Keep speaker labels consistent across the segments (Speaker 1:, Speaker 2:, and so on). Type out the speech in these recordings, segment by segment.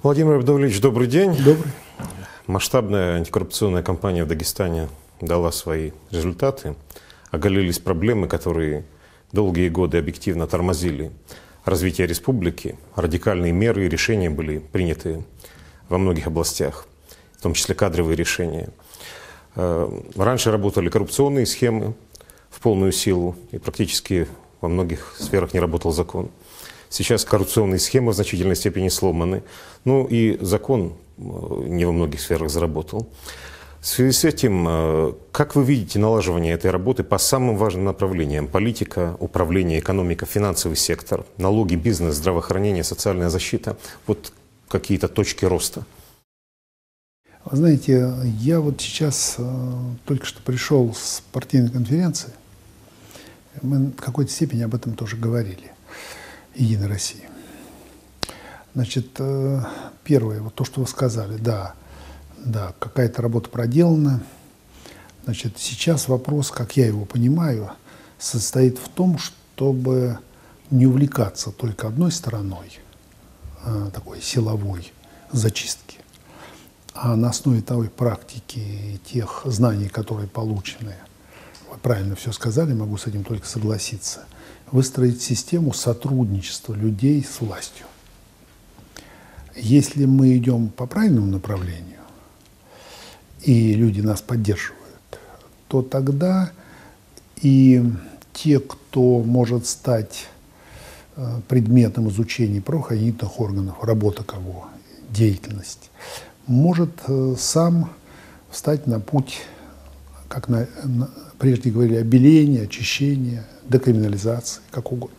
Speaker 1: Владимир Абдулович, добрый день.
Speaker 2: Добрый.
Speaker 1: Масштабная антикоррупционная кампания в Дагестане дала свои результаты. Оголились проблемы, которые долгие годы объективно тормозили развитие республики. Радикальные меры и решения были приняты во многих областях, в том числе кадровые решения. Раньше работали коррупционные схемы в полную силу, и практически во многих сферах не работал закон. Сейчас коррупционные схемы в значительной степени сломаны. Ну и закон не во многих сферах заработал. В связи с этим, как вы видите налаживание этой работы по самым важным направлениям? Политика, управление, экономика, финансовый сектор, налоги, бизнес, здравоохранение, социальная защита. Вот какие-то точки роста.
Speaker 2: Вы знаете, я вот сейчас только что пришел с партийной конференции. Мы в какой-то степени об этом тоже говорили. Единой России. Значит, первое, вот то, что вы сказали, да, какая-то работа проделана. Значит, сейчас вопрос, как я его понимаю, состоит в том, чтобы не увлекаться только одной стороной, такой силовой зачистки, а на основе той практики и тех знаний, которые получены, вы правильно все сказали, могу с этим только согласиться, выстроить систему сотрудничества людей с властью. Если мы идем по правильному направлению, и люди нас поддерживают, то тогда и те, кто может стать предметом изучения правоохранительных органов, работа кого, деятельность, может сам встать на путь, как прежде говорили, обеления, очищения, декриминализации, как угодно.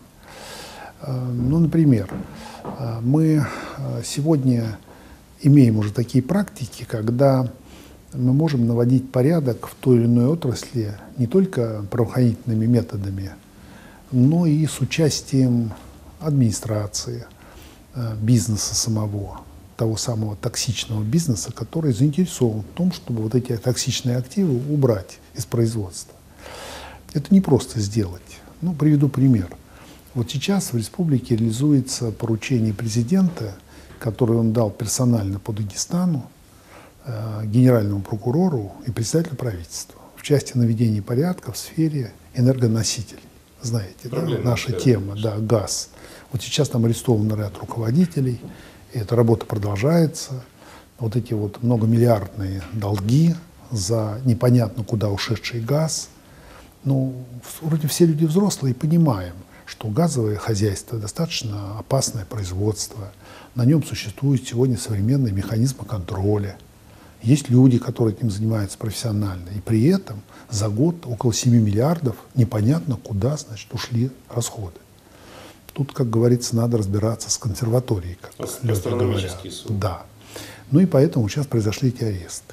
Speaker 2: Ну, например, мы сегодня имеем уже такие практики, когда мы можем наводить порядок в той или иной отрасли не только правоохранительными методами, но и с участием администрации, бизнеса самого, того самого токсичного бизнеса, который заинтересован в том, чтобы вот эти токсичные активы убрать из производства. Это не просто сделать. Ну, приведу пример. Вот сейчас в республике реализуется поручение президента, которое он дал персонально по Дагестану, генеральному прокурору и председателю правительства в части наведения порядка в сфере энергоносителей. Знаете, да, наша тема, да, газ. Вот сейчас там арестован ряд руководителей, и эта работа продолжается. Вот эти вот многомиллиардные долги за непонятно куда ушедший газ. Ну, вроде все люди взрослые и понимаем, что газовое хозяйство достаточно опасное производство. На нем существуют сегодня современные механизмы контроля. Есть люди, которые этим занимаются профессионально. И при этом за год около 7 миллиардов непонятно куда, значит, ушли расходы. Тут, как говорится, надо разбираться с консерваторией, как люди говорят. Да. Ну и поэтому сейчас произошли эти аресты.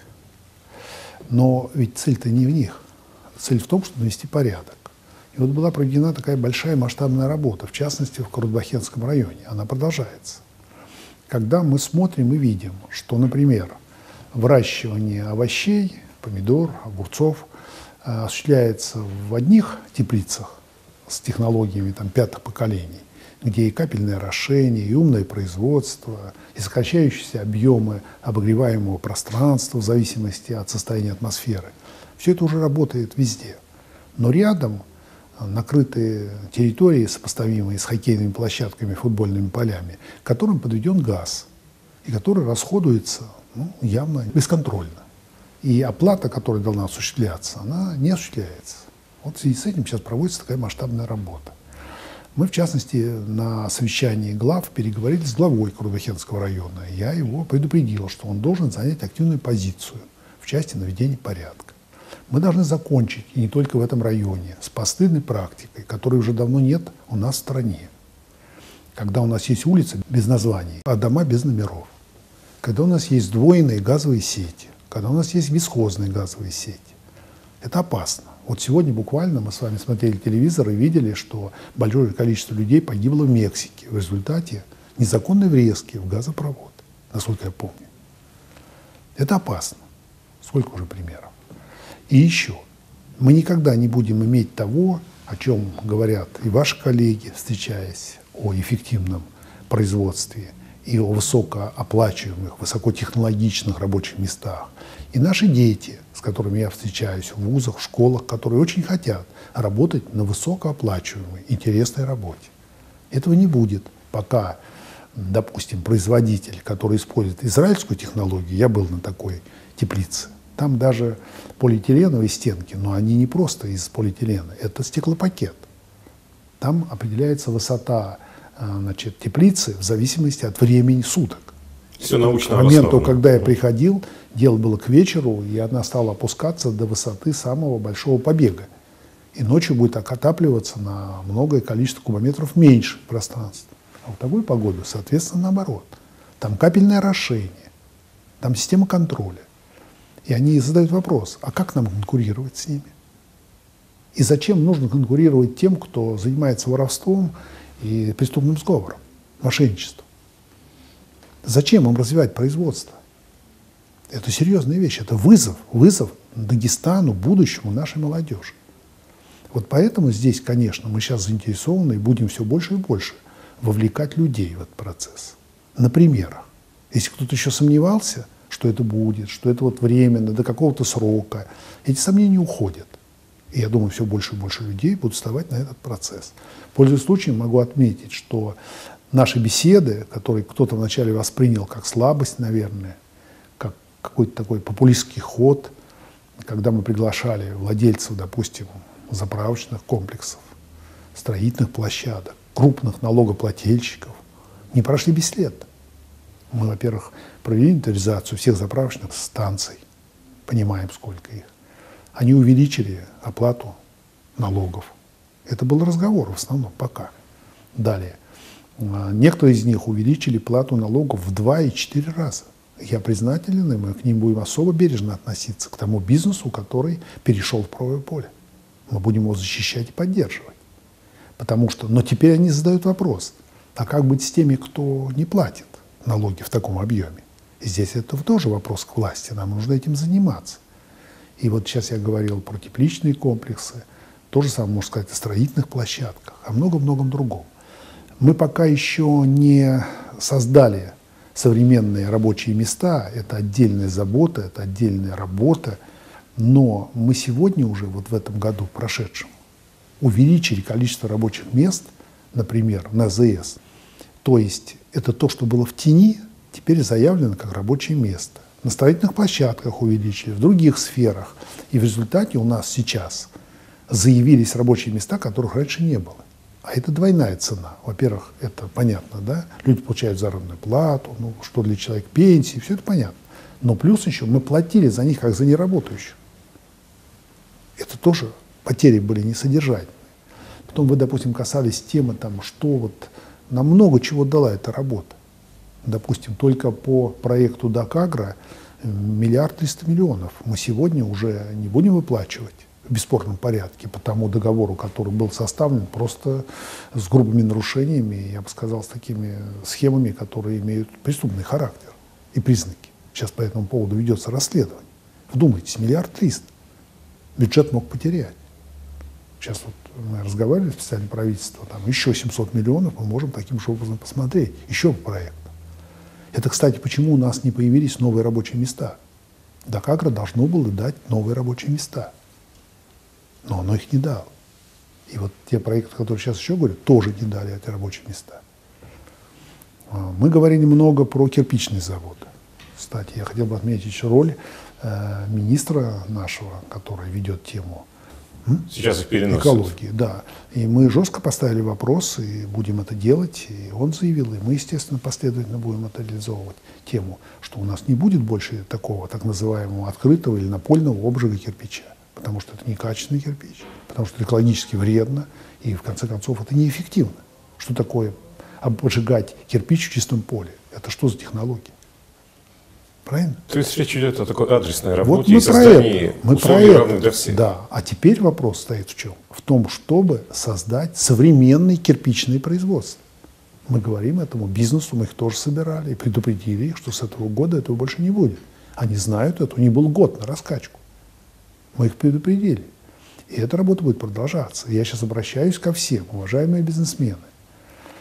Speaker 2: Но ведь цель-то не в них. Цель в том, чтобы навести порядок. И вот была проведена такая большая масштабная работа, в частности, в Карабахенском районе. Она продолжается. Когда мы смотрим и видим, что, например, выращивание овощей, помидор, огурцов осуществляется в одних теплицах с технологиями там, 5-х поколений, где и капельное орошение, и умное производство, и сокращающиеся объемы обогреваемого пространства в зависимости от состояния атмосферы. Все это уже работает везде. Но рядом накрытые территории, сопоставимые с хоккейными площадками, футбольными полями, к которым подведен газ, и который расходуется явно бесконтрольно. И оплата, которая должна осуществляться, она не осуществляется. Вот в связи с этим сейчас проводится такая масштабная работа. Мы, в частности, на совещании глав переговорили с главой Карабахенского района. Я его предупредил, что он должен занять активную позицию в части наведения порядка. Мы должны закончить, и не только в этом районе, с постыдной практикой, которой уже давно нет у нас в стране. Когда у нас есть улицы без названий, а дома без номеров. Когда у нас есть сдвоенные газовые сети, когда у нас есть бесхозные газовые сети. Это опасно. Вот сегодня буквально мы с вами смотрели телевизор и видели, что большое количество людей погибло в Мексике в результате незаконной врезки в газопровод, насколько я помню. Это опасно. Сколько уже примеров. И еще, мы никогда не будем иметь того, о чем говорят и ваши коллеги, встречаясь о эффективном производстве и о высокооплачиваемых, высокотехнологичных рабочих местах. И наши дети, с которыми я встречаюсь в вузах, в школах, которые очень хотят работать на высокооплачиваемой, интересной работе. Этого не будет, пока, допустим, производитель, который использует израильскую технологию, я был на такой теплице, там даже полиэтиленовые стенки, но они не просто из полиэтилена, это стеклопакет. Там определяется высота, значит, теплицы в зависимости от времени суток.
Speaker 1: Все научно.
Speaker 2: К моменту, когда я приходил, дело было к вечеру, и она стала опускаться до высоты самого большого побега. И ночью будет отапливаться на многое количество кубометров меньше пространства. А в такую погоду, соответственно, наоборот. Там капельное орошение, там система контроля. И они задают вопрос, а как нам конкурировать с ними? И зачем нужно конкурировать тем, кто занимается воровством и преступным сговором, мошенничеством? Зачем им развивать производство? Это серьезная вещь, это вызов Дагестану, будущему нашей молодежи. Вот поэтому здесь, конечно, мы сейчас заинтересованы и будем все больше и больше вовлекать людей в этот процесс. На примерах. Если кто-то еще сомневался, что это будет, что это вот временно, до какого-то срока, эти сомнения уходят. И я думаю, все больше и больше людей будут вставать на этот процесс. Пользуясь случаем, могу отметить, что наши беседы, которые кто-то вначале воспринял как слабость, наверное, как какой-то такой популистский ход, когда мы приглашали владельцев, допустим, заправочных комплексов, строительных площадок, крупных налогоплательщиков, не прошли бесследно. Мы, во-первых, провели инвентаризацию всех заправочных станций, понимаем, сколько их. Они увеличили оплату налогов. Это был разговор в основном пока. Далее. Некоторые из них увеличили плату налогов в 2 и 4 раза. Я признателен, и мы к ним будем особо бережно относиться, к тому бизнесу, который перешел в правое поле. Мы будем его защищать и поддерживать. Потому что, но теперь они задают вопрос, а как быть с теми, кто не платит налоги в таком объеме? И здесь это тоже вопрос к власти, нам нужно этим заниматься. И вот сейчас я говорил про тепличные комплексы, то же самое можно сказать о строительных площадках, о многом-многом другом. Мы пока еще не создали современные рабочие места, это отдельная забота, это отдельная работа, но мы сегодня уже, вот в этом году прошедшем, увеличили количество рабочих мест, например, на АЗС. То есть это то, что было в тени, теперь заявлено как рабочее место. На строительных площадках увеличили, в других сферах. И в результате у нас сейчас заявились рабочие места, которых раньше не было. А это двойная цена. Во-первых, это понятно, да? Люди получают заработную плату, ну, что для человека пенсии, все это понятно. Но плюс еще мы платили за них, как за неработающих. Это тоже потери были несодержательные. Потом вы, допустим, касались темы, там, что вот нам много чего дала эта работа. Допустим, только по проекту Дакагро 1 300 000 000 мы сегодня уже не будем выплачивать в бесспорном порядке по тому договору, который был составлен просто с грубыми нарушениями, я бы сказал, с такими схемами, которые имеют преступный характер и признаки. Сейчас по этому поводу ведется расследование. Вдумайтесь, 1 300 000 000. Бюджет мог потерять. Сейчас вот мы разговаривали с специальным правительством, там еще 700 миллионов мы можем таким же образом посмотреть, еще по проекту. Это, кстати, почему у нас не появились новые рабочие места. Дакагро должно было дать новые рабочие места, но оно их не дало. И вот те проекты, которые сейчас еще говорят, тоже не дали эти рабочие места. Мы говорили много про кирпичный завод. Кстати, я хотел бы отметить еще роль министра нашего, который ведет тему
Speaker 1: сейчас их переносят.
Speaker 2: Экологии. Да. И мы жестко поставили вопрос, и будем это делать. И он заявил, и мы, естественно, последовательно будем это реализовывать. Тему, что у нас не будет больше такого так называемого открытого или напольного обжига кирпича. Потому что это некачественный кирпич, потому что это экологически вредно, и в конце концов это неэффективно. Что такое обжигать кирпич в чистом поле? Это что за технология? Правильно?
Speaker 1: То есть речь идет о такой адресной работе
Speaker 2: вот мы
Speaker 1: и создании условий равных для всех.
Speaker 2: Да. А теперь вопрос стоит в чем? В том, чтобы создать современное кирпичное производство. Мы говорим этому бизнесу, мы их тоже собирали и предупредили их, что с этого года этого больше не будет. Они знают это, у них был год на раскачку. Мы их предупредили. И эта работа будет продолжаться. Я сейчас обращаюсь ко всем, уважаемые бизнесмены.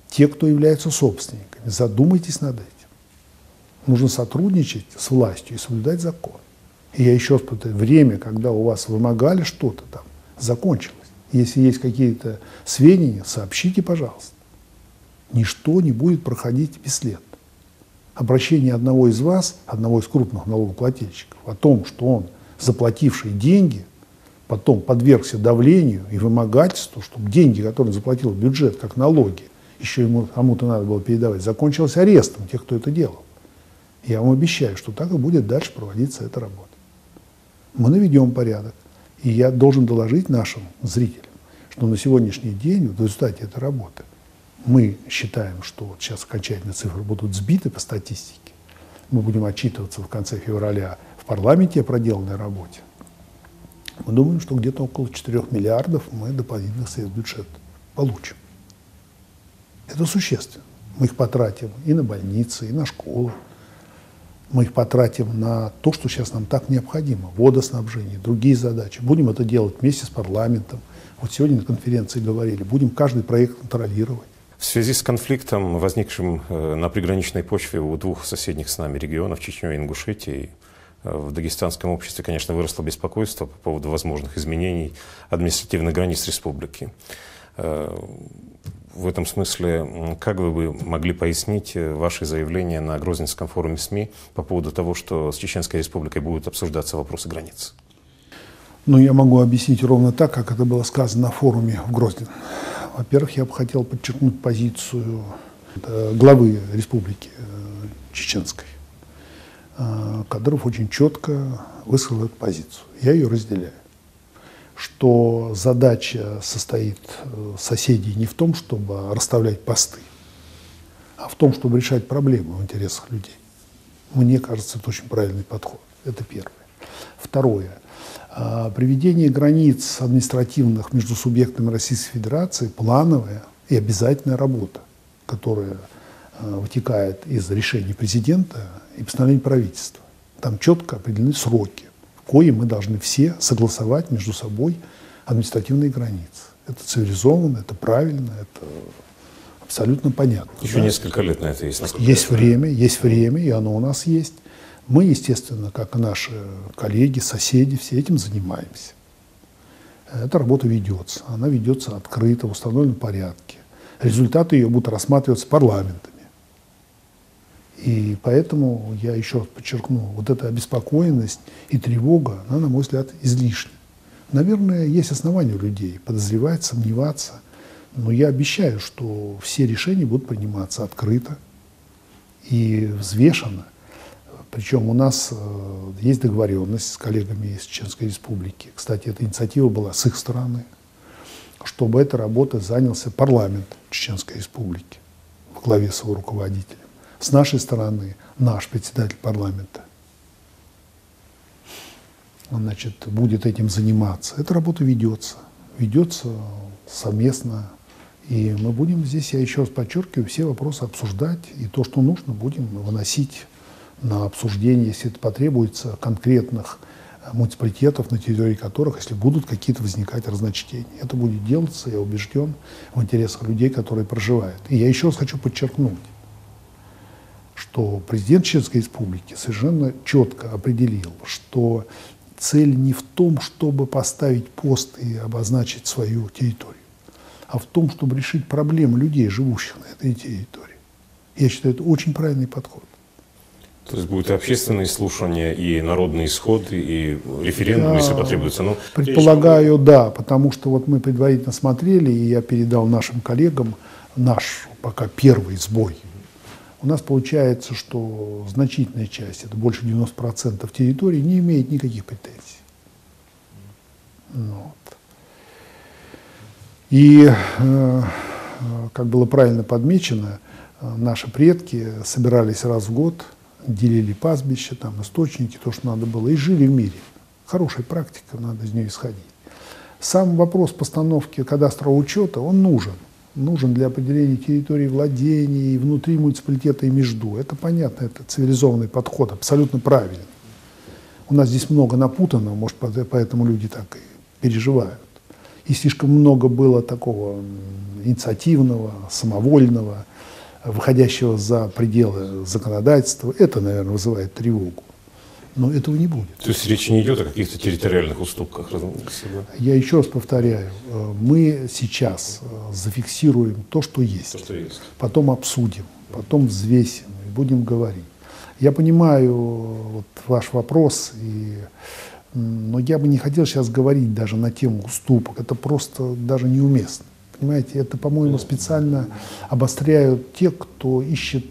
Speaker 2: те, кто являются собственниками. Задумайтесь над этим. Нужно сотрудничать с властью и соблюдать закон. И я еще раз повторяю, время, когда у вас вымогали что-то там, закончилось. Если есть какие-то сведения, сообщите, пожалуйста. Ничто не будет проходить бесследно. Обращение одного из вас, одного из крупных налогоплательщиков, о том, что он, заплативший деньги, потом подвергся давлению и вымогательству, чтобы деньги, которые он заплатил в бюджет, как налоги, еще ему кому-то надо было передавать, закончилось арестом тех, кто это делал. Я вам обещаю, что так и будет дальше проводиться эта работа. Мы наведем порядок. И я должен доложить нашим зрителям, что на сегодняшний день, в результате этой работы, мы считаем, что вот сейчас окончательные цифры будут сбиты по статистике. Мы будем отчитываться в конце февраля в парламенте о проделанной работе. Мы думаем, что где-то около 4 миллиардов мы дополнительных средств в бюджет получим. Это существенно. Мы их потратим и на больницы, и на школы. Мы их потратим на то, что сейчас нам так необходимо. Водоснабжение, другие задачи. Будем это делать вместе с парламентом. Вот сегодня на конференции говорили, будем каждый проект контролировать.
Speaker 1: В связи с конфликтом, возникшим на приграничной почве у двух соседних с нами регионов, Чечней и Ингушетии, в дагестанском обществе, конечно, выросло беспокойство по поводу возможных изменений административных границ республики. В этом смысле, как вы могли пояснить ваши заявления на Грозненском форуме СМИ по поводу того, что с Чеченской Республикой будут обсуждаться вопросы границ?
Speaker 2: Ну, я могу объяснить ровно так, как это было сказано на форуме в Грозном. Во-первых, я бы хотел подчеркнуть позицию главы Республики Чеченской. Кадыров очень четко высказал эту позицию. Я ее разделяю. Что задача состоит соседей не в том, чтобы расставлять посты, а в том, чтобы решать проблемы в интересах людей. Мне кажется, это очень правильный подход. Это первое. Второе. Приведение границ административных между субъектами Российской Федерации – плановая и обязательная работа, которая вытекает из решений президента и постановлений правительства. Там четко определены сроки, в кои мы должны все согласовать между собой административные границы. Это цивилизованно, это правильно, это абсолютно понятно.
Speaker 1: Еще несколько лет на это есть.
Speaker 2: Есть время, и оно у нас есть. Мы, естественно, как и наши коллеги, соседи, все этим занимаемся. Эта работа ведется. Она ведется открыто, в установленном порядке. Результаты ее будут рассматриваться парламентами. И поэтому я еще раз подчеркну, вот эта обеспокоенность и тревога, она, на мой взгляд, излишня. Наверное, есть основания у людей подозревать, сомневаться, но я обещаю, что все решения будут приниматься открыто и взвешенно. Причем у нас есть договоренность с коллегами из Чеченской Республики. Кстати, эта инициатива была с их стороны, чтобы этой работой занялся парламент Чеченской Республики во главе с его руководителем. С нашей стороны наш председатель парламента, значит, будет этим заниматься. Эта работа ведется совместно. И мы будем здесь, я еще раз подчеркиваю, все вопросы обсуждать. И то, что нужно, будем выносить на обсуждение, если это потребуется, конкретных муниципалитетов, на территории которых, если будут какие-то возникать разночтения. Это будет делаться, я убежден, в интересах людей, которые проживают. И я еще раз хочу подчеркнуть, что президент Чеченской Республики совершенно четко определил, что цель не в том, чтобы поставить пост и обозначить свою территорию, а в том, чтобы решить проблемы людей, живущих на этой территории. Я считаю, это очень правильный подход.
Speaker 1: То есть будут и общественные слушания, и народные исходы, и референдум, если потребуется. Но
Speaker 2: предполагаю, да, потому что вот мы предварительно смотрели, и я передал нашим коллегам наш пока первый сбой. У нас получается, что значительная часть, это больше 90% территории, не имеет никаких претензий. Вот. И, как было правильно подмечено, наши предки собирались раз в год, делили пастбища, там, источники, то, что надо было, и жили в мире. Хорошая практика, надо из нее исходить. Сам вопрос постановки кадастрового учета, он нужен. Нужен для определения территории владений, внутри муниципалитета и между. Это понятно, это цивилизованный подход, абсолютно правильный. У нас здесь много напутанного, может, поэтому люди так и переживают. И слишком много было такого инициативного, самовольного, выходящего за пределы законодательства. Это, наверное, вызывает тревогу. Но этого не будет.
Speaker 1: То есть речь не идет о каких-то территориальных уступках?
Speaker 2: Я еще раз повторяю, мы сейчас зафиксируем то, что есть. Потом обсудим, потом взвесим и будем говорить. Я понимаю вот ваш вопрос, но я бы не хотел сейчас говорить даже на тему уступок. Это просто даже неуместно. Понимаете, это, по-моему, специально обостряют те, кто ищет,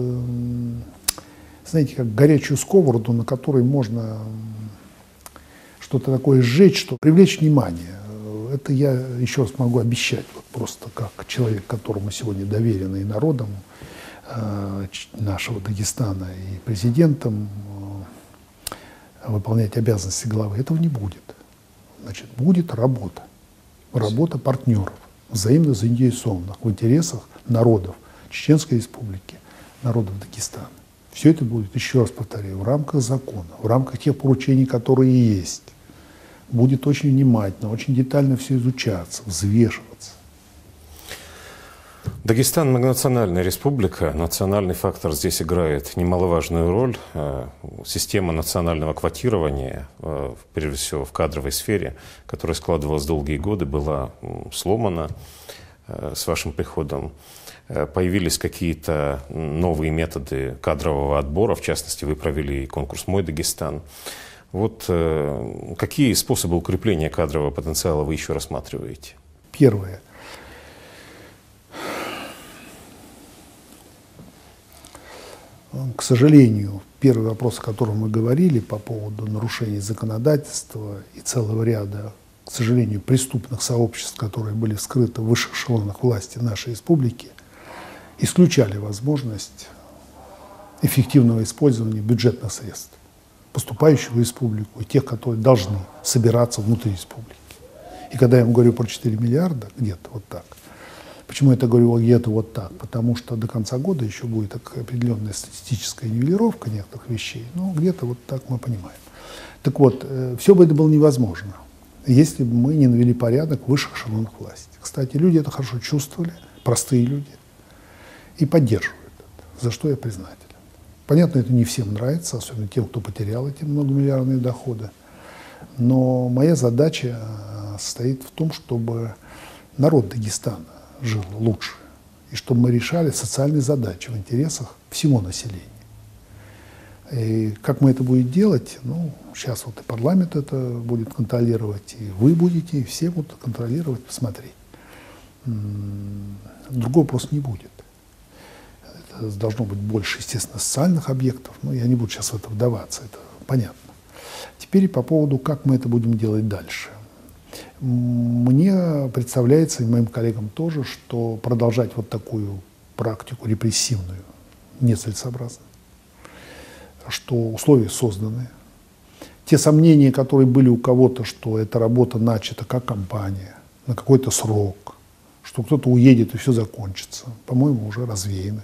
Speaker 2: знаете, как горячую сковороду, на которой можно что-то такое сжечь, что привлечь внимание. Это я еще раз могу обещать, вот просто как человек, которому сегодня доверено и народом нашего Дагестана, и президентом, выполнять обязанности главы. Этого не будет. Значит, будет работа. Работа партнеров, взаимно заинтересованных в интересах народов Чеченской Республики, народов Дагестана. Все это будет, еще раз повторяю, в рамках закона, в рамках тех поручений, которые есть. Будет очень внимательно, очень детально все изучаться, взвешиваться.
Speaker 1: Дагестан – многонациональная республика. Национальный фактор здесь играет немаловажную роль. Система национального квотирования, прежде всего в кадровой сфере, которая складывалась долгие годы, была сломана с вашим приходом. Появились какие-то новые методы кадрового отбора, в частности, вы провели конкурс «Мой Дагестан». Вот какие способы укрепления кадрового потенциала вы еще рассматриваете?
Speaker 2: Первое. К сожалению, первый вопрос, о котором мы говорили по поводу нарушений законодательства и целого ряда, к сожалению, преступных сообществ, которые были вскрыты в высших эшелонах власти нашей республики, исключали возможность эффективного использования бюджетных средств, поступающих в республику, и тех, которые должны собираться внутри республики. И когда я вам говорю про 4 миллиарда, где-то вот так, почему я это говорю где-то вот так? Потому что до конца года еще будет определенная статистическая нивелировка некоторых вещей, но где-то вот так мы понимаем. Так вот, все бы это было невозможно, если бы мы не навели порядок в высших эшелонах власти. Кстати, люди это хорошо чувствовали, простые люди, и поддерживают это, за что я признателен. Понятно, это не всем нравится, особенно тем, кто потерял эти многомиллиардные доходы, но моя задача состоит в том, чтобы народ Дагестана жил лучше, и чтобы мы решали социальные задачи в интересах всего населения. И как мы это будем делать, ну, сейчас вот и парламент это будет контролировать, и вы будете, и все будут контролировать, посмотреть. Другого просто не будет. Это должно быть больше, естественно, социальных объектов, но я не буду сейчас в это вдаваться, это понятно. Теперь по поводу, как мы это будем делать дальше. Мне представляется, и моим коллегам тоже, что продолжать вот такую практику репрессивную нецелесообразно, что условия созданы. Те сомнения, которые были у кого-то, что эта работа начата как кампания, на какой-то срок, что кто-то уедет и все закончится, по-моему, уже развеяны.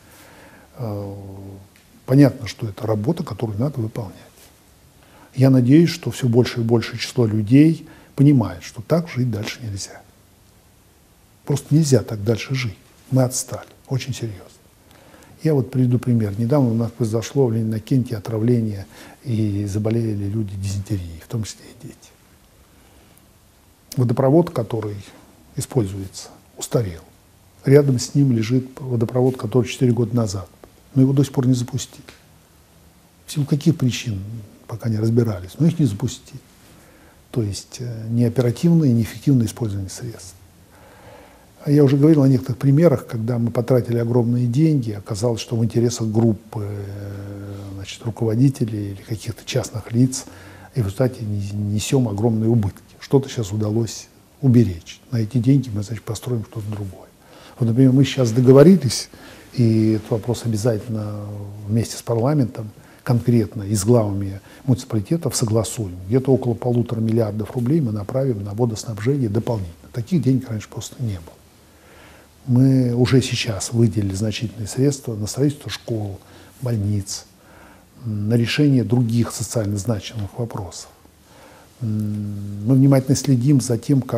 Speaker 2: Понятно, что это работа, которую надо выполнять. Я надеюсь, что все больше и больше число людей понимает, что так жить дальше нельзя. Просто нельзя так дальше жить. Мы отстали, очень серьезно. Я вот приведу пример. Недавно у нас произошло в Ленинакенте отравление, и заболели люди дизентерией, в том числе и дети. Водопровод, который используется, устарел. Рядом с ним лежит водопровод, который 4 года назад. Но его до сих пор не запустили. В силу каких причин, пока не разбирались, но их не запустили. То есть неоперативное и неэффективное использование средств. Я уже говорил о некоторых примерах, когда мы потратили огромные деньги, оказалось, что в интересах группы, значит, руководителей или каких-то частных лиц, и в результате несем огромные убытки. Что-то сейчас удалось уберечь. На эти деньги мы, значит, построим что-то другое. Вот, например, мы сейчас договорились, и этот вопрос обязательно вместе с парламентом, конкретно и с главами муниципалитетов согласуем. Где-то около 1,5 миллиарда рублей мы направим на водоснабжение дополнительно. Таких денег раньше просто не было. Мы уже сейчас выделили значительные средства на строительство школ, больниц, на решение других социально значимых вопросов. Мы внимательно следим за тем, как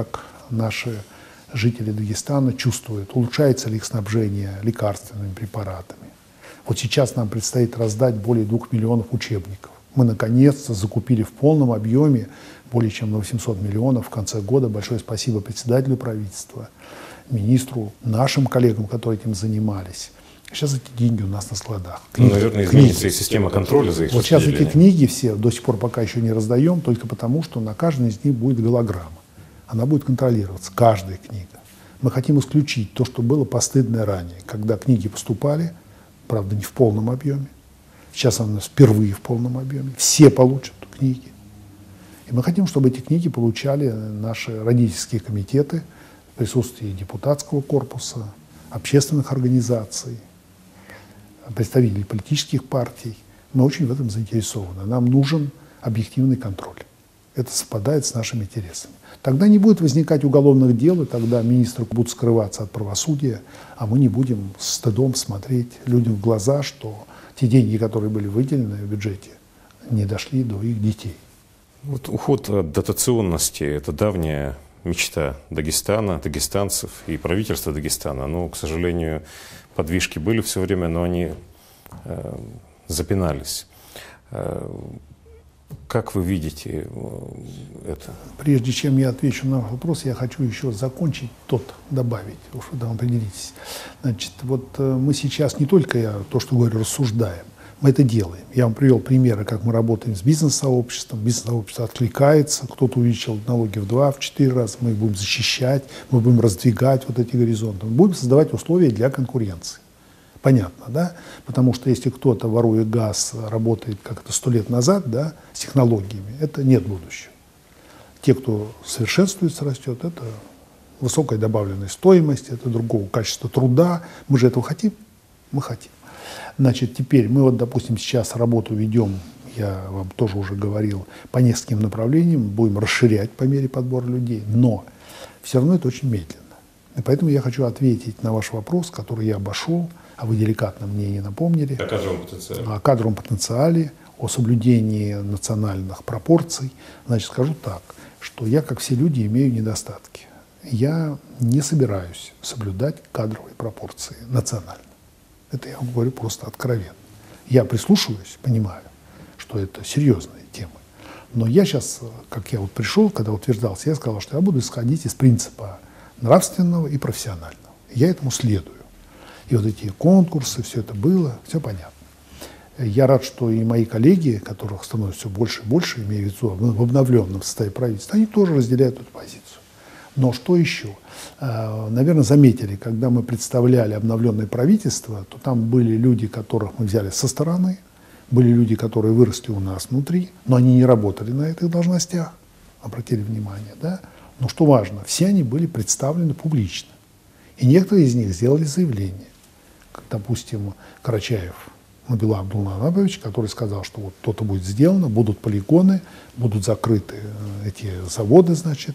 Speaker 2: наши жители Дагестана чувствуют, улучшается ли их снабжение лекарственными препаратами. Вот сейчас нам предстоит раздать более 2 миллионов учебников. Мы наконец-то закупили в полном объеме более чем на 800 миллионов в конце года. Большое спасибо председателю правительства, министру, нашим коллегам, которые этим занимались. Сейчас эти деньги у нас на складах.
Speaker 1: Книги, наверное, изменится и система контроля за их
Speaker 2: Вот сейчас эти книги все до сих пор пока еще не раздаем, только потому, что на каждой из них будет голограмма. Она будет контролироваться, каждая книга. Мы хотим исключить то, что было постыдное ранее, когда книги поступали, правда, не в полном объеме. Сейчас она впервые в полном объеме. Все получат книги. И мы хотим, чтобы эти книги получали наши родительские комитеты в присутствии депутатского корпуса, общественных организаций, представителей политических партий. Мы очень в этом заинтересованы. Нам нужен объективный контроль. Это совпадает с нашими интересами. Тогда не будет возникать уголовных дел, и тогда министры будут скрываться от правосудия, а мы не будем с стыдом смотреть людям в глаза, что те деньги, которые были выделены в бюджете, не дошли до их детей.
Speaker 1: Вот уход от дотационности – это давняя мечта Дагестана, дагестанцев и правительства Дагестана. Но, к сожалению, подвижки были все время, но они запинались. Как вы видите это?
Speaker 2: Прежде чем я отвечу на вопрос, я хочу еще закончить добавить, уж вы там определитесь. Значит, вот мы сейчас не только то, что говорю, рассуждаем, мы это делаем. Я вам привел примеры, как мы работаем с бизнес-сообществом. Бизнес-сообщество откликается, кто-то увеличил налоги в 2, в 4 раза, мы их будем защищать, мы будем раздвигать вот эти горизонты, мы будем создавать условия для конкуренции. Понятно, да? Потому что если кто-то, воруя газ, работает как это 100 лет назад, да, с технологиями, это нет будущего. Те, кто совершенствуется, растет, это высокая добавленная стоимость, это другого качества труда. Мы же этого хотим? Мы хотим. Значит, теперь мы вот, допустим, сейчас работу ведем, я вам тоже уже говорил, по нескольким направлениям, будем расширять по мере подбора людей, но все равно это очень медленно. И поэтому я хочу ответить на ваш вопрос, который я обошел, а вы деликатно мне не напомнили.
Speaker 1: О кадровом потенциале.
Speaker 2: О кадровом потенциале, о соблюдении национальных пропорций. Значит, скажу так, что я, как все люди, имею недостатки. Я не собираюсь соблюдать кадровые пропорции национально. Это я вам говорю просто откровенно. Я прислушиваюсь, понимаю, что это серьезные темы. Но я сейчас, как я вот пришел, когда утверждался, я сказал, что я буду исходить из принципа нравственного и профессионального. Я этому следую. И вот эти конкурсы, все это было, все понятно. Я рад, что и мои коллеги, которых становится все больше и больше, имею в виду в обновленном составе правительства, они тоже разделяют эту позицию. Но что еще? Наверное, заметили, когда мы представляли обновленное правительство, то там были люди, которых мы взяли со стороны, были люди, которые выросли у нас внутри, но они не работали на этих должностях, обратили внимание, да? Но что важно, все они были представлены публично. И некоторые из них сделали заявление. Как, допустим, Карачаев Набилла Абдулланович, который сказал, что вот то-то будет сделано, будут полигоны, будут закрыты эти заводы, значит,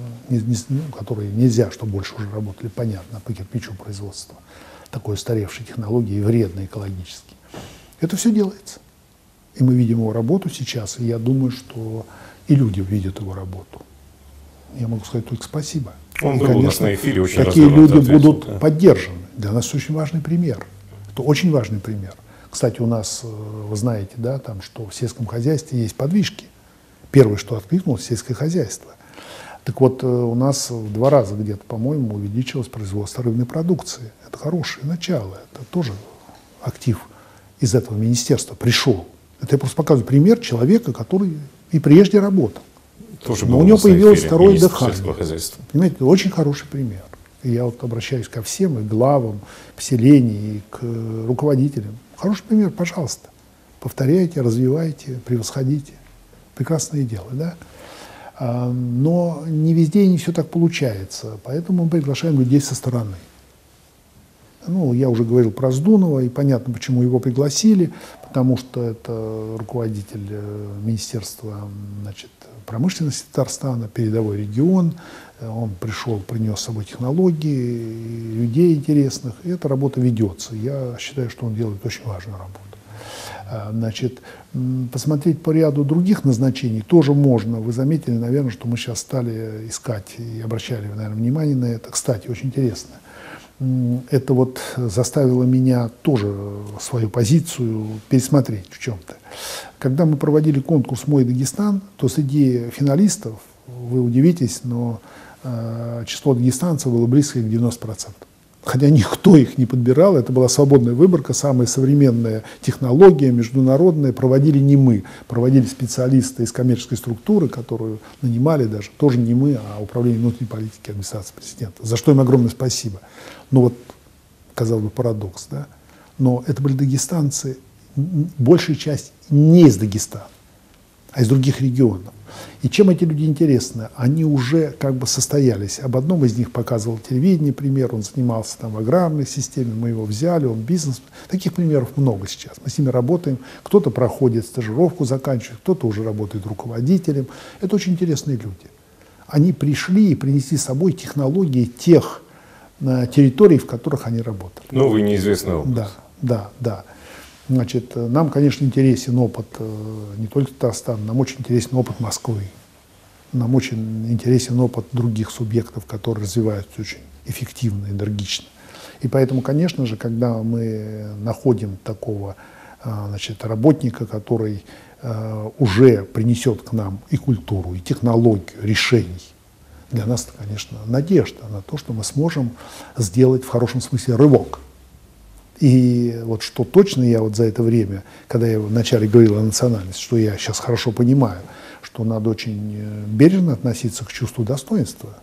Speaker 2: которые нельзя, чтобы больше уже работали, понятно, по кирпичу производства. Такой устаревшей технологии и вредной экологически. Это все делается. И мы видим его работу сейчас, и я думаю, что и люди видят его работу. Я могу сказать только спасибо.
Speaker 1: Он был у нас на эфире, очень
Speaker 2: такие люди будут поддержаны. Для нас очень важный пример. Это очень важный пример. Кстати, у нас, вы знаете, да, там, что в сельском хозяйстве есть подвижки. Первое, что откликнулось, сельское хозяйство. Так вот, у нас в 2 раза где-то, по-моему, увеличилось производство рыбной продукции. Это хорошее начало. Это тоже актив из этого министерства пришел. Это я просто показываю пример человека, который и прежде работал.
Speaker 1: Тоже
Speaker 2: но у него появилось второе дыхание. Понимаете, это очень хороший пример. И я вот обращаюсь ко всем, и главам поселений, и к руководителям. Хороший пример, пожалуйста. Повторяйте, развивайте, превосходите. Прекрасное дело, да? Но не везде и не все так получается. Поэтому мы приглашаем людей со стороны. Ну, я уже говорил про Здунова, и понятно, почему его пригласили, потому что это руководитель Министерства, значит, промышленности Татарстана, передовой регион. Он пришел, принес с собой технологии, людей интересных, и эта работа ведется. Я считаю, что он делает очень важную работу. Значит, посмотреть по ряду других назначений тоже можно. Вы заметили, наверное, что мы сейчас стали искать и обращали, наверное, внимание на это. Кстати, очень интересно. Это вот заставило меня тоже свою позицию пересмотреть в чем-то. Когда мы проводили конкурс «Мой Дагестан», то среди финалистов, вы удивитесь, но число дагестанцев было близко к 90%. Хотя никто их не подбирал, это была свободная выборка, самая современная технология, международная, проводили не мы, проводили специалисты из коммерческой структуры, которую нанимали даже, тоже не мы, а Управление внутренней политики администрации президента, за что им огромное спасибо. Ну вот, казалось бы, парадокс, да? Но это были дагестанцы, большая часть не из Дагестана, а из других регионов. И чем эти люди интересны? Они уже как бы состоялись. Об одном из них показывал телевидение пример, он занимался там в аграрной системе, мы его взяли, он бизнес. Таких примеров много сейчас. Мы с ними работаем. Кто-то проходит стажировку, заканчивает, кто-то уже работает руководителем. Это очень интересные люди. Они пришли и принесли с собой технологии тех территорий, в которых они работали.
Speaker 1: Новый неизвестный опыт.
Speaker 2: Да. Значит, нам, конечно, интересен опыт не только Татарстана, нам очень интересен опыт Москвы. Нам очень интересен опыт других субъектов, которые развиваются очень эффективно, энергично. И поэтому, конечно же, когда мы находим такого работника, который уже принесет к нам и культуру, и технологию, решений, для нас это, конечно, надежда на то, что мы сможем сделать в хорошем смысле рывок. И вот что точно я вот за это время, когда я вначале говорил о национальности, что я сейчас хорошо понимаю, что надо очень бережно относиться к чувству достоинства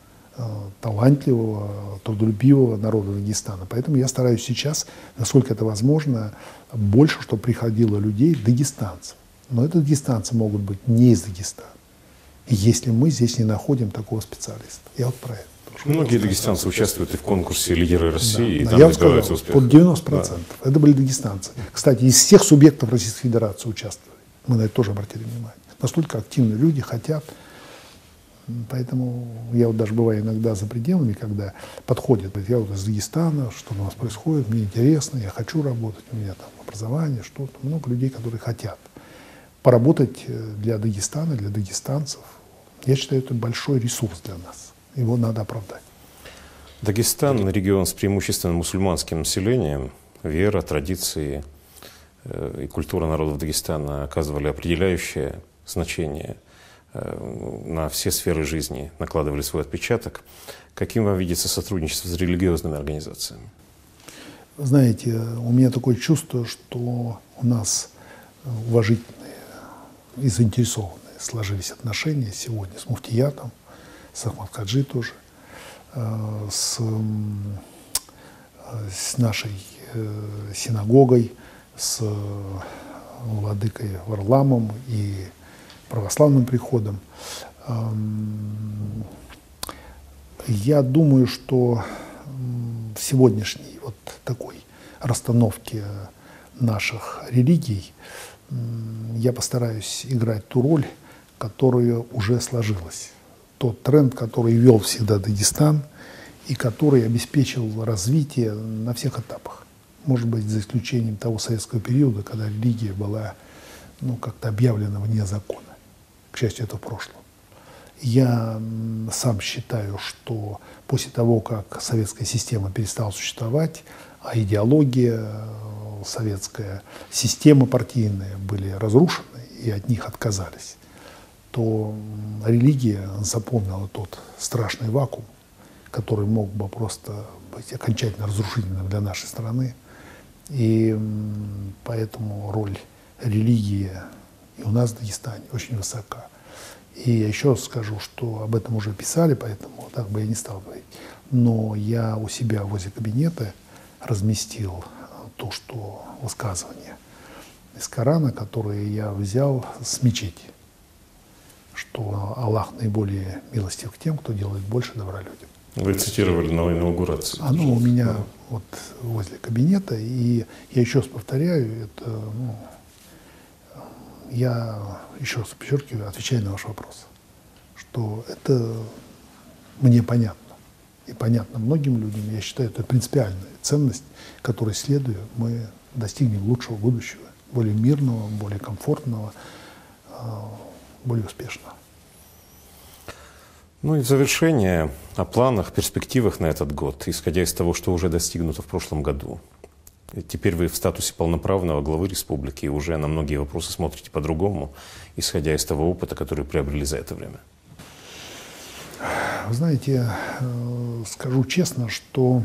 Speaker 2: талантливого, трудолюбивого народа Дагестана. Поэтому я стараюсь сейчас, насколько это возможно, больше, чтобы приходило людей, дагестанцев. Но это дагестанцы могут быть не из Дагестана, если мы здесь не находим такого специалиста. Я вот про это.
Speaker 1: Многие дагестанцы участвуют и в конкурсе «Лидеры России», и
Speaker 2: да,
Speaker 1: там
Speaker 2: я
Speaker 1: добиваются успеха.
Speaker 2: Под 90%. Да. Это были дагестанцы. Кстати, из всех субъектов Российской Федерации участвовали. Мы на это тоже обратили внимание. Настолько активно люди хотят. Поэтому я вот даже бываю иногда за пределами, когда подходят, говорят, я вот из Дагестана, что у нас происходит, мне интересно, я хочу работать, у меня там образование, что-то. Много людей, которые хотят поработать для Дагестана, для дагестанцев. Я считаю, это большой ресурс для нас. Его надо оправдать.
Speaker 1: Дагестан – регион с преимущественно мусульманским населением. Вера, традиции и культура народов Дагестана оказывали определяющее значение на все сферы жизни, накладывали свой отпечаток. Каким вам видится сотрудничество с религиозными организациями?
Speaker 2: Вы знаете, у меня такое чувство, что у нас уважительные и заинтересованные сложились отношения сегодня с муфтиятом, с Ахмад Хаджи тоже, с нашей синагогой, с владыкой Варламом и православным приходом. Я думаю, что в сегодняшней вот такой расстановке наших религий я постараюсь играть ту роль, которая уже сложилась. Тот тренд, который вел всегда Дагестан и который обеспечил развитие на всех этапах. Может быть, за исключением того советского периода, когда религия была как-то объявлена вне закона. К счастью, это в прошлом. Я сам считаю, что после того, как советская система перестала существовать, а идеология, советская система партийная были разрушены и от них отказались, то религия заполнила тот страшный вакуум, который мог бы просто быть окончательно разрушительным для нашей страны. И поэтому роль религии и у нас в Дагестане очень высока. И я еще раз скажу, что об этом уже писали, поэтому так бы я не стал говорить. Но я у себя возле кабинета разместил то, что высказывание из Корана, которое я взял с мечети, что Аллах наиболее милостив к тем, кто делает больше добра людям.
Speaker 1: Вы цитировали на инаугурации.
Speaker 2: Оно у меня вот возле кабинета, и я еще раз повторяю, это, я еще раз подчеркиваю, отвечаю на ваш вопрос, что это мне понятно, и понятно многим людям. Я считаю, это принципиальная ценность, которой, следуя, мы достигнем лучшего будущего более мирного, более комфортного, более успешного.
Speaker 1: Ну и в завершение о планах, перспективах на этот год, исходя из того, что уже достигнуто в прошлом году. Теперь вы в статусе полноправного главы республики и уже на многие вопросы смотрите по-другому, исходя из того опыта, который приобрели за это время.
Speaker 2: Вы знаете, скажу честно, что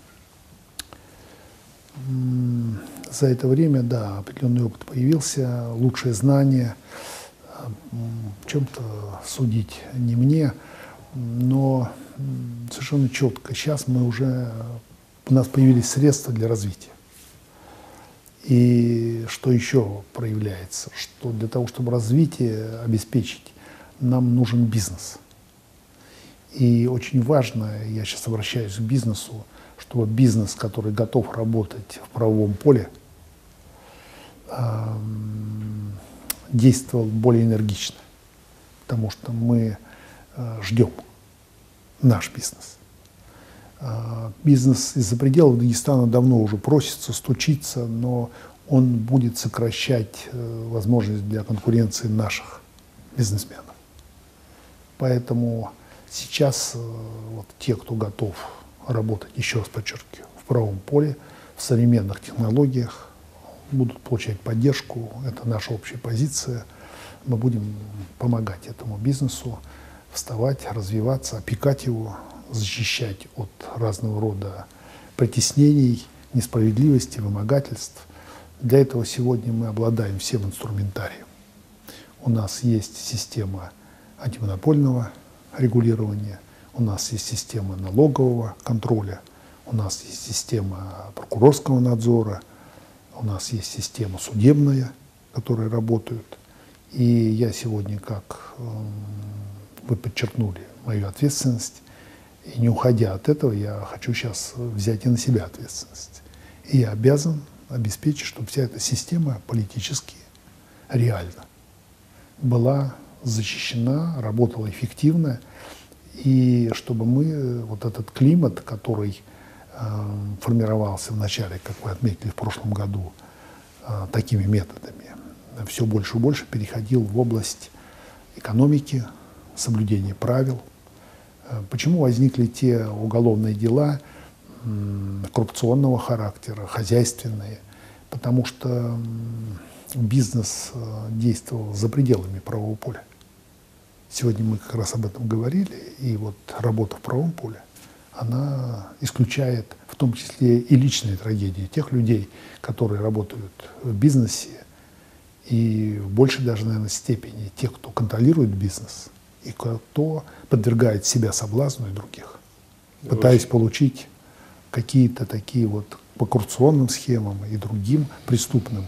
Speaker 2: за это время, да, определенный опыт появился, лучшее знание, в чем-то судить не мне, но совершенно четко. Сейчас у нас появились средства для развития. И что еще проявляется? Что для того, чтобы развитие обеспечить, нам нужен бизнес. И очень важно, я сейчас обращаюсь к бизнесу, чтобы бизнес, который готов работать в правовом поле, действовал более энергично. Потому что мы ждем наш бизнес. Бизнес из-за пределов Дагестана давно уже просится, стучится, но он будет сокращать возможность для конкуренции наших бизнесменов. Поэтому сейчас вот те, кто готов работать, еще раз подчеркиваю, в правом поле, в современных технологиях, будут получать поддержку. Это наша общая позиция. Мы будем помогать этому бизнесу вставать, развиваться, опекать его, защищать от разного рода притеснений, несправедливости, вымогательств. Для этого сегодня мы обладаем всем инструментарием. У нас есть система антимонопольного регулирования, у нас есть система налогового контроля, у нас есть система прокурорского надзора, у нас есть система судебная, которые работают. И я сегодня, как вы подчеркнули, мою ответственность, и не уходя от этого, я хочу сейчас взять и на себя ответственность. И я обязан обеспечить, чтобы вся эта система политически реально была защищена, работала эффективно, и чтобы мы вот этот климат, который формировался в начале, как вы отметили, в прошлом году, такими методами, все больше и больше переходил в область экономики, соблюдения правил. Почему возникли те уголовные дела коррупционного характера, хозяйственные? Потому что бизнес действовал за пределами правового поля. Сегодня мы как раз об этом говорили, и вот работа в правовом поле, она исключает в том числе и личные трагедии тех людей, которые работают в бизнесе, и в большей даже, наверное, степени тех, кто контролирует бизнес, и кто подвергает себя соблазну и других, пытаясь получить какие-то такие вот по коррупционным схемам и другим преступным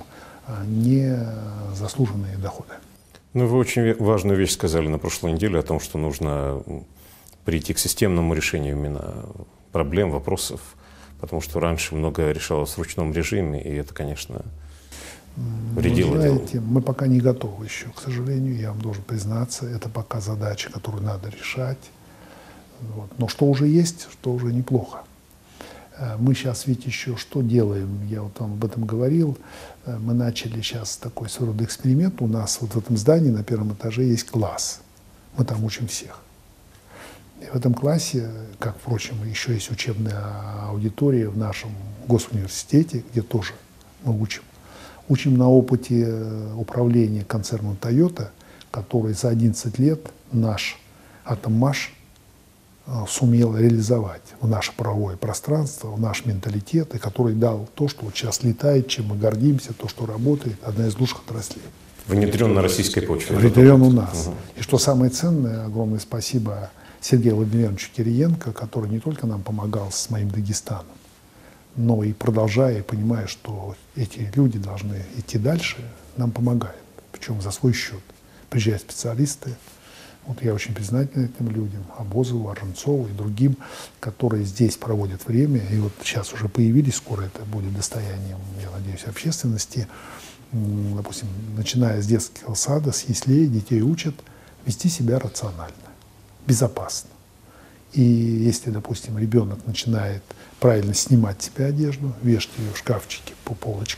Speaker 2: незаслуженные доходы.
Speaker 1: Ну, вы очень важную вещь сказали на прошлой неделе о том, что нужно прийти к системному решению именно проблем, вопросов, потому что раньше многое решалось в ручном режиме, и это, конечно, вредило.
Speaker 2: Вы знаете, мы пока не готовы еще, к сожалению, я вам должен признаться, это пока задача, которую надо решать. Вот. Но что уже есть, что уже неплохо. Мы сейчас ведь еще что делаем, я вот вам об этом говорил, мы начали сейчас такой своего рода эксперимент, у нас вот в этом здании на первом этаже есть класс, мы там учим всех. И в этом классе, как, впрочем, еще есть учебная аудитория в нашем госуниверситете, где тоже мы учим на опыте управления концерном Toyota, который за 11 лет наш Атоммаш сумел реализовать в наше правовое пространство, в наш менталитет, и который дал то, что вот сейчас летает, чем мы гордимся, то, что работает, одна из лучших отраслей.
Speaker 1: Внедрен на российской почве.
Speaker 2: Внедрен у нас. И что самое ценное, огромное спасибо Сергею Владимировичу Кириенко, который не только нам помогал с моим Дагестаном, но и продолжая, и понимая, что эти люди должны идти дальше, нам помогают, причем за свой счет. Приезжают специалисты. Вот я очень признателен этим людям, Обозову, Орженцову и другим, которые здесь проводят время. И вот сейчас уже появились, скоро это будет достоянием, я надеюсь, общественности. Допустим, начиная с детского сада, с яслей, детей учат вести себя рационально, безопасно. И если, допустим, ребенок начинает правильно снимать себе одежду, вешать ее в шкафчике по полочкам,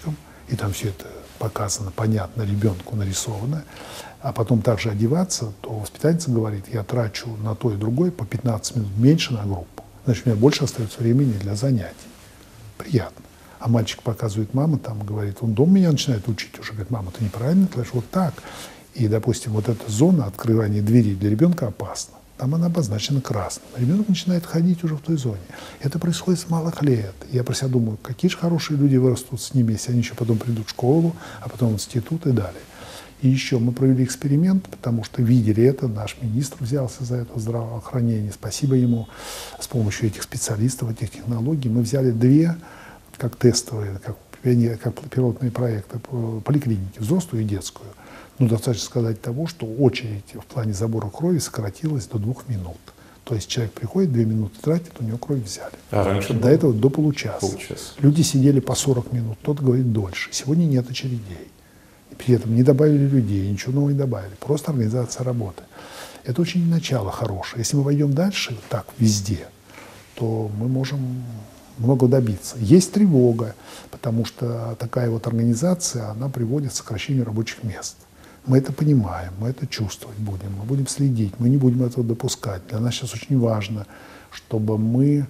Speaker 2: и там все это показано, понятно, ребенку нарисовано, а потом также одеваться, то воспитательница говорит, я трачу на то и другое по 15 минут меньше на группу. Значит, у меня больше остается времени для занятий. Приятно. А мальчик показывает мама, там говорит, он дома меня начинает учить уже. Говорит, мама, ты неправильно делаешь, вот так. И, допустим, вот эта зона открывания двери для ребенка опасна. Там она обозначена красным. Ребенок начинает ходить уже в той зоне. Это происходит с малых лет. Я про себя думаю, какие же хорошие люди вырастут с ними, если они еще потом придут в школу, а потом в институт и далее. И еще мы провели эксперимент, потому что видели это, наш министр взялся за это здравоохранение, спасибо ему, с помощью этих специалистов, этих технологий. Мы взяли две, как тестовые, как пилотные проекты, поликлиники, взрослую и детскую. Ну, достаточно сказать того, что очередь в плане забора крови сократилась до 2 минут. То есть человек приходит, 2 минуты тратит, у него кровь взяли.
Speaker 1: А раньше
Speaker 2: до этого до получаса. Люди сидели по 40 минут, кто-то говорит дольше. Сегодня нет очередей. И при этом не добавили людей, ничего нового не добавили. Просто организация работы. Это очень начало хорошее. Если мы пойдем дальше, так, везде, то мы можем много добиться. Есть тревога, потому что такая вот организация, она приводит к сокращению рабочих мест. Мы это понимаем, мы это чувствовать будем, мы будем следить, мы не будем этого допускать. Для нас сейчас очень важно, чтобы мы,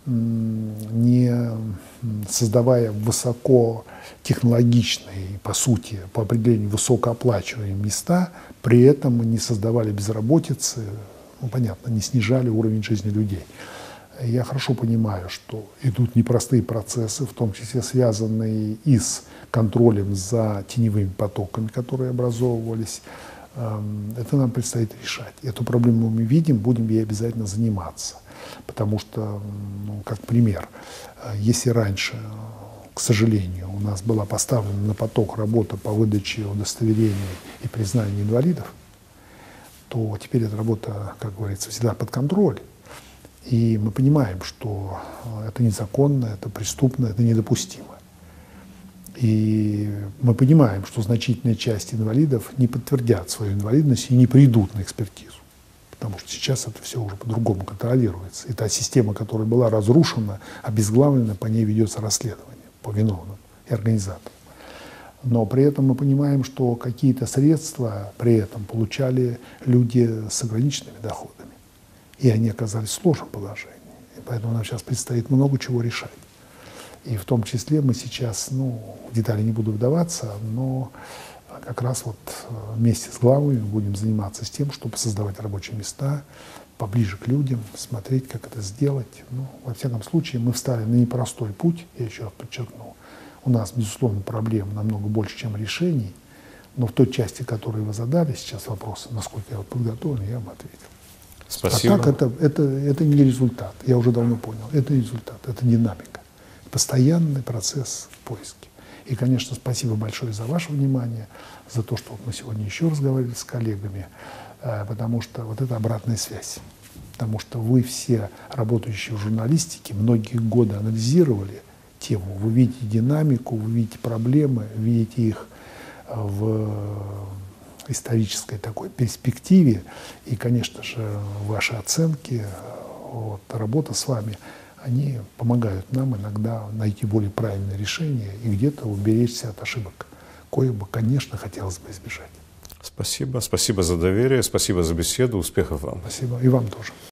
Speaker 2: не создавая высокотехнологичные, по сути, по определению высокооплачиваемые места, при этом мы не создавали безработицы, ну, понятно, не снижали уровень жизни людей. Я хорошо понимаю, что идут непростые процессы, в том числе связанные и с контролем за теневыми потоками, которые образовывались. Это нам предстоит решать. Эту проблему мы видим, будем ей обязательно заниматься. Потому что, ну, как пример, если раньше, к сожалению, у нас была поставлена на поток работа по выдаче удостоверений и признанию инвалидов, то теперь эта работа, как говорится, всегда под контроль. И мы понимаем, что это незаконно, это преступно, это недопустимо. И мы понимаем, что значительная часть инвалидов не подтвердят свою инвалидность и не придут на экспертизу. Потому что сейчас это все уже по-другому контролируется. И та система, которая была разрушена, обезглавлена, по ней ведется расследование по виновным и организаторам. Но при этом мы понимаем, что какие-то средства при этом получали люди с ограниченными доходами. И они оказались в сложном положении. И поэтому нам сейчас предстоит много чего решать. И в том числе мы сейчас, ну, в детали не буду вдаваться, но как раз вот вместе с главами будем заниматься с тем, чтобы создавать рабочие места поближе к людям, смотреть, как это сделать. Ну, во всяком случае, мы встали на непростой путь, я еще раз подчеркну. У нас, безусловно, проблем намного больше, чем решений, но в той части, которую вы задали сейчас вопросы, насколько я подготовлен, я вам ответил.
Speaker 1: Спасибо.
Speaker 2: А так это не результат, я уже давно понял, это результат, это динамика, постоянный процесс поиска. И, конечно, спасибо большое за ваше внимание, за то, что мы сегодня еще разговаривали с коллегами, потому что вот это обратная связь. Потому что вы все, работающие в журналистике, многие годы анализировали тему, вы видите динамику, вы видите проблемы, видите их в исторической такой перспективе. И, конечно же, ваши оценки, вот, работа с вами, они помогают нам иногда найти более правильное решение и где-то уберечься от ошибок, коих бы, конечно, хотелось бы избежать.
Speaker 1: Спасибо. Спасибо за доверие, спасибо за беседу. Успехов вам.
Speaker 2: Спасибо. И вам тоже.